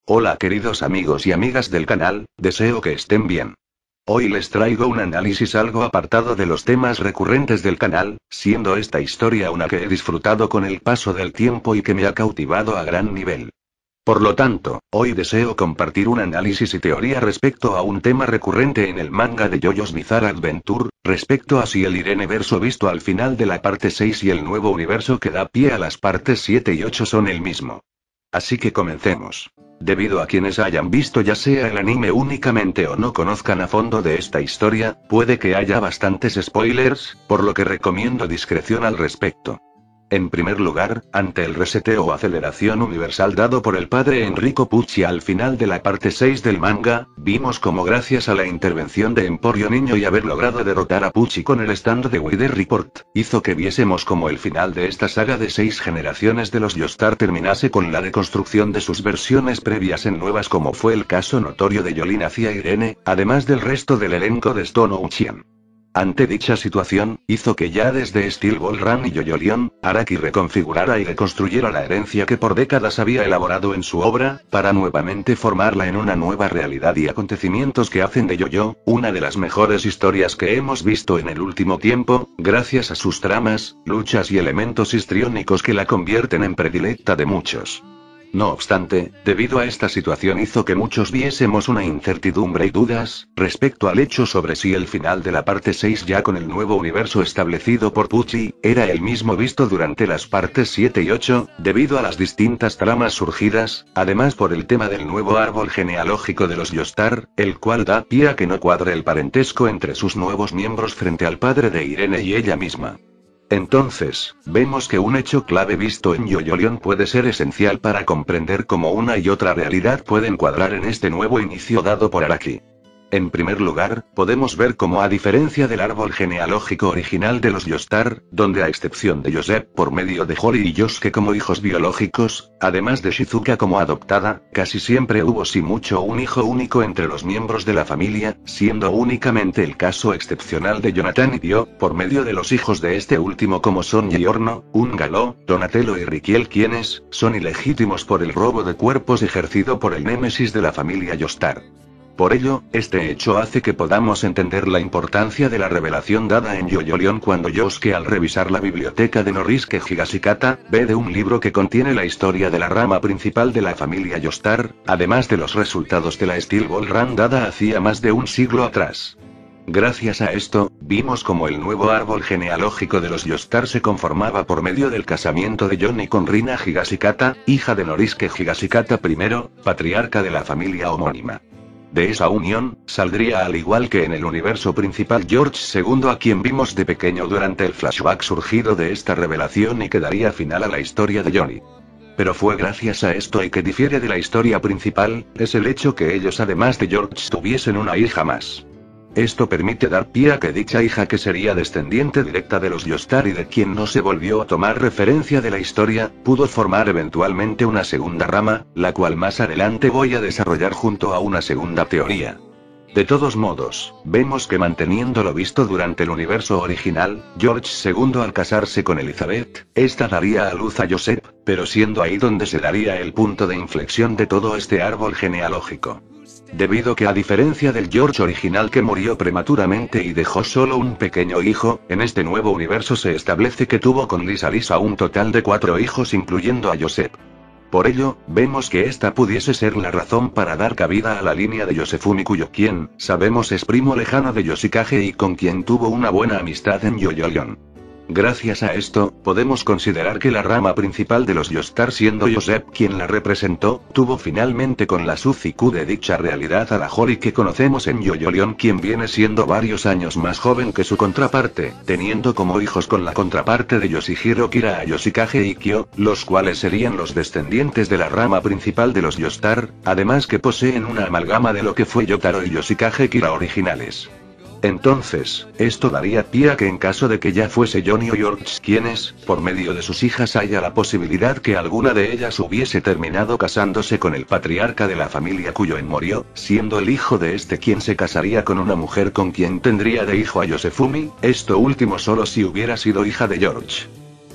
Hola queridos amigos y amigas del canal, deseo que estén bien. Hoy les traigo un análisis algo apartado de los temas recurrentes del canal, siendo esta historia una que he disfrutado con el paso del tiempo y que me ha cautivado a gran nivel. Por lo tanto, hoy deseo compartir un análisis y teoría respecto a un tema recurrente en el manga de JoJo's Bizarre Adventure, respecto a si el Irene verso visto al final de la parte 6 y el nuevo universo que da pie a las partes 7 y 8 son el mismo. Así que comencemos. Debido a quienes hayan visto ya sea el anime únicamente o no conozcan a fondo de esta historia, puede que haya bastantes spoilers, por lo que recomiendo discreción al respecto. En primer lugar, ante el reseteo o aceleración universal dado por el padre Enrico Pucci al final de la parte 6 del manga, vimos como gracias a la intervención de Emporio Niño y haber logrado derrotar a Pucci con el stand de Weather Report, hizo que viésemos como el final de esta saga de 6 generaciones de los Joestar terminase con la reconstrucción de sus versiones previas en nuevas, como fue el caso notorio de Yolin hacia Irene, además del resto del elenco de Stone Ocean. Ante dicha situación, hizo que ya desde Steel Ball Run y JoJo Lion, Araki reconfigurara y reconstruyera la herencia que por décadas había elaborado en su obra, para nuevamente formarla en una nueva realidad y acontecimientos que hacen de JoJo, una de las mejores historias que hemos visto en el último tiempo, gracias a sus tramas, luchas y elementos histriónicos que la convierten en predilecta de muchos. No obstante, debido a esta situación hizo que muchos viésemos una incertidumbre y dudas, respecto al hecho sobre si el final de la parte 6 ya con el nuevo universo establecido por Pucci, era el mismo visto durante las partes 7 y 8, debido a las distintas tramas surgidas, además por el tema del nuevo árbol genealógico de los Joestar, el cual da pie a que no cuadre el parentesco entre sus nuevos miembros frente al padre de Irene y ella misma. Entonces, vemos que un hecho clave visto en JoJo Lion puede ser esencial para comprender cómo una y otra realidad pueden cuadrar en este nuevo inicio dado por Araki. En primer lugar, podemos ver cómo a diferencia del árbol genealógico original de los Joestar, donde a excepción de Joseph por medio de Hori y Yosuke como hijos biológicos, además de Shizuka como adoptada, casi siempre hubo si mucho un hijo único entre los miembros de la familia, siendo únicamente el caso excepcional de Jonathan y Dio, por medio de los hijos de este último como son Giorno, Ungalo, Donatello y Rikiel, quienes son ilegítimos por el robo de cuerpos ejercido por el némesis de la familia Joestar. Por ello, este hecho hace que podamos entender la importancia de la revelación dada en JoJo Lion cuando Yosuke al revisar la biblioteca de Norisuke Higashikata, ve de un libro que contiene la historia de la rama principal de la familia Joestar, además de los resultados de la Steel Ball Run dada hacía más de un siglo atrás. Gracias a esto, vimos como el nuevo árbol genealógico de los Joestar se conformaba por medio del casamiento de Johnny con Rina Higashikata, hija de Norisuke Higashikata I, patriarca de la familia homónima. De esa unión, saldría al igual que en el universo principal George II, a quien vimos de pequeño durante el flashback surgido de esta revelación y que daría final a la historia de Johnny. Pero fue gracias a esto y que difiere de la historia principal, es el hecho que ellos además de George tuviesen una hija más. Esto permite dar pie a que dicha hija, que sería descendiente directa de los Joestar y de quien no se volvió a tomar referencia de la historia, pudo formar eventualmente una segunda rama, la cual más adelante voy a desarrollar junto a una segunda teoría. De todos modos, vemos que manteniendo lo visto durante el universo original, George II al casarse con Elizabeth, esta daría a luz a Joseph, pero siendo ahí donde se daría el punto de inflexión de todo este árbol genealógico. Debido que a diferencia del George original que murió prematuramente y dejó solo un pequeño hijo, en este nuevo universo se establece que tuvo con Lisa un total de 4 hijos incluyendo a Joseph. Por ello, vemos que esta pudiese ser la razón para dar cabida a la línea de Yosefumi, cuyo quien, sabemos es primo lejano de Yoshikage y con quien tuvo una buena amistad en JoJo Lion. Gracias a esto, podemos considerar que la rama principal de los Joestar, siendo Joseph quien la representó, tuvo finalmente con la Suzuku de dicha realidad a la Hori que conocemos en JoJo Lion, quien viene siendo varios años más joven que su contraparte, teniendo como hijos con la contraparte de Yoshihiro Kira a Yoshikage y Kyo, los cuales serían los descendientes de la rama principal de los Joestar, además que poseen una amalgama de lo que fue Yotaro y Yoshikage Kira originales. Entonces, esto daría pie a que en caso de que ya fuese Johnny o George quienes, por medio de sus hijas, haya la posibilidad que alguna de ellas hubiese terminado casándose con el patriarca de la familia cuyo murió, siendo el hijo de este quien se casaría con una mujer con quien tendría de hijo a Yosefumi, esto último solo si hubiera sido hija de George.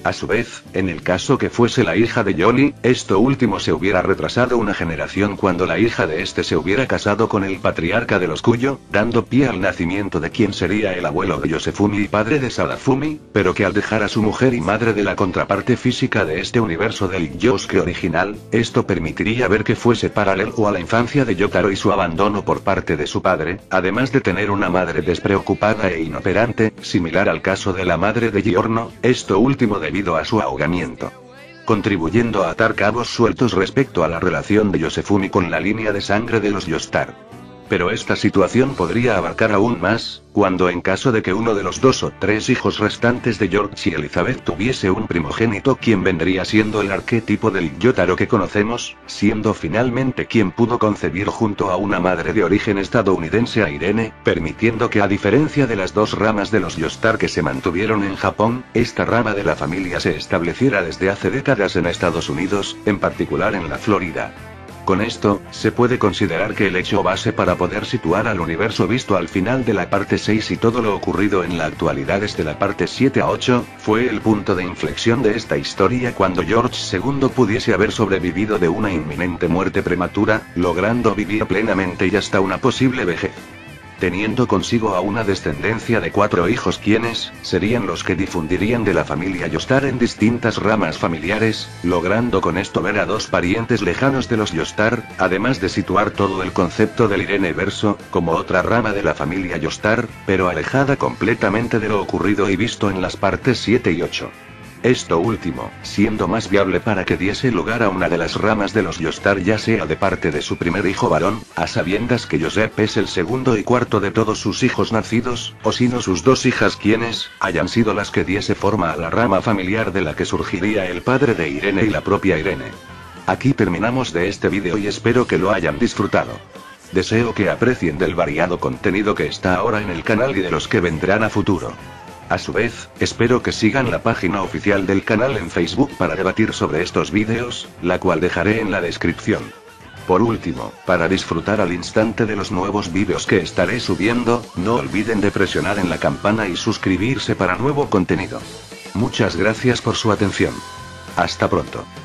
A su vez, en el caso que fuese la hija de Johnny, esto último se hubiera retrasado una generación cuando la hija de este se hubiera casado con el patriarca de los Kuyo, dando pie al nacimiento de quien sería el abuelo de Yosefumi y padre de Sadafumi, pero que al dejar a su mujer y madre de la contraparte física de este universo del Yosuke original, esto permitiría ver que fuese paralelo a la infancia de Yotaro y su abandono por parte de su padre, además de tener una madre despreocupada e inoperante, similar al caso de la madre de Giorno, esto último debido a su ahogamiento, contribuyendo a atar cabos sueltos respecto a la relación de Yosefumi con la línea de sangre de los Yostar. Pero esta situación podría abarcar aún más, cuando en caso de que uno de los 2 o 3 hijos restantes de George y Elizabeth tuviese un primogénito quien vendría siendo el arquetipo del Yotaro que conocemos, siendo finalmente quien pudo concebir junto a una madre de origen estadounidense a Irene, permitiendo que a diferencia de las 2 ramas de los Yostar que se mantuvieron en Japón, esta rama de la familia se estableciera desde hace décadas en Estados Unidos, en particular en la Florida. Con esto, se puede considerar que el hecho base para poder situar al universo visto al final de la parte 6 y todo lo ocurrido en la actualidad desde la parte 7 a 8, fue el punto de inflexión de esta historia cuando George II pudiese haber sobrevivido de una inminente muerte prematura, logrando vivir plenamente y hasta una posible vejez, teniendo consigo a una descendencia de 4 hijos quienes serían los que difundirían de la familia Yostar en distintas ramas familiares, logrando con esto ver a 2 parientes lejanos de los Yostar, además de situar todo el concepto del Irene verso, como otra rama de la familia Yostar, pero alejada completamente de lo ocurrido y visto en las partes 7 y 8. Esto último, siendo más viable para que diese lugar a una de las ramas de los Yostar ya sea de parte de su primer hijo varón, a sabiendas que Joseph es el segundo y cuarto de todos sus hijos nacidos, o sino sus 2 hijas quienes hayan sido las que diese forma a la rama familiar de la que surgiría el padre de Irene y la propia Irene. Aquí terminamos de este vídeo y espero que lo hayan disfrutado. Deseo que aprecien del variado contenido que está ahora en el canal y de los que vendrán a futuro. A su vez, espero que sigan la página oficial del canal en Facebook para debatir sobre estos vídeos, la cual dejaré en la descripción. Por último, para disfrutar al instante de los nuevos vídeos que estaré subiendo, no olviden de presionar en la campana y suscribirse para nuevo contenido. Muchas gracias por su atención. Hasta pronto.